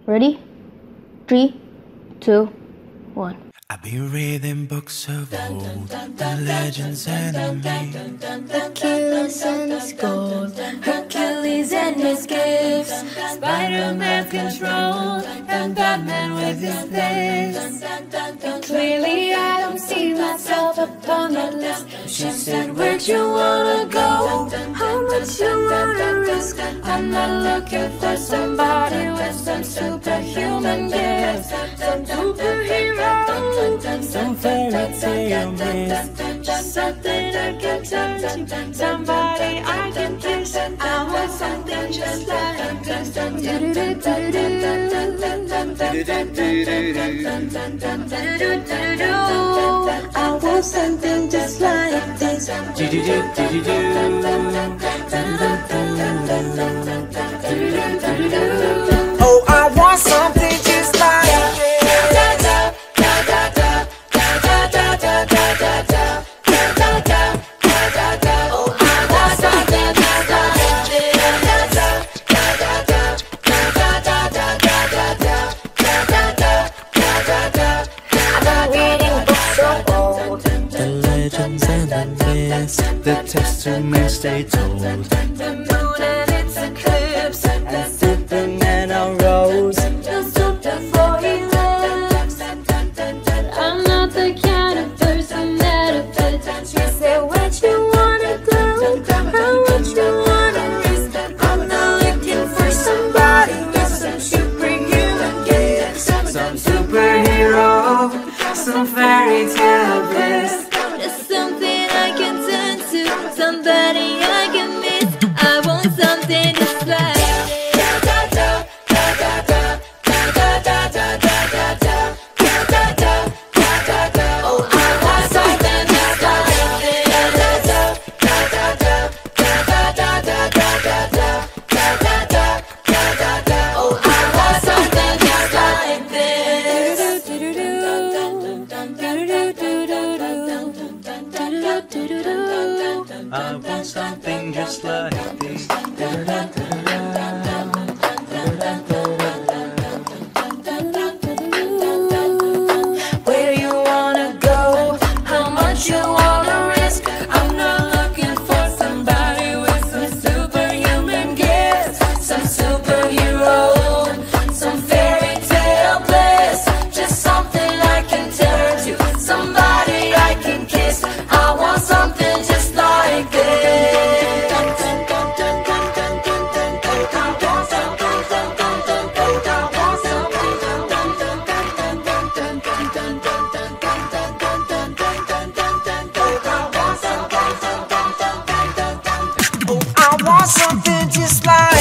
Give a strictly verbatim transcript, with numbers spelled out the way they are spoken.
Ready? Three, two, one. I've been reading books of old, the legends and the myths, Achilles and his gold, Hercules and his gifts, Spider-Man control, and Batman with his fists. And clearly I don't see myself upon that list. She said, where'd you wanna go? How much you wanna risk? I'm not looking for somebody with some superhuman gifts, some superhero, some fairy tale myth, just something I can turn to, somebody I can kiss. I want something just like this. I want something just like this. oh, I want something just like the testaments they told, the moon and its eclipse, and Superman arose. the soup before he lives. I'm not the kind of person that a fit. She said, where'd you wanna go? How much you wanna risk? I'm not looking for somebody with some superhuman gifts, Some superhero, some fairy tale bliss. just something I can turn to, somebody I can miss. I want something just like. Oh, I want something just like this. Oh, I want something just like this. I want something just like this. Where you wanna go? How much you wanna risk? I'm not looking for somebody with some superhuman gifts, some superhero, some fairy tale bliss, just something I can turn to, somebody I can kiss. I want something just like this. Oh, I want something just like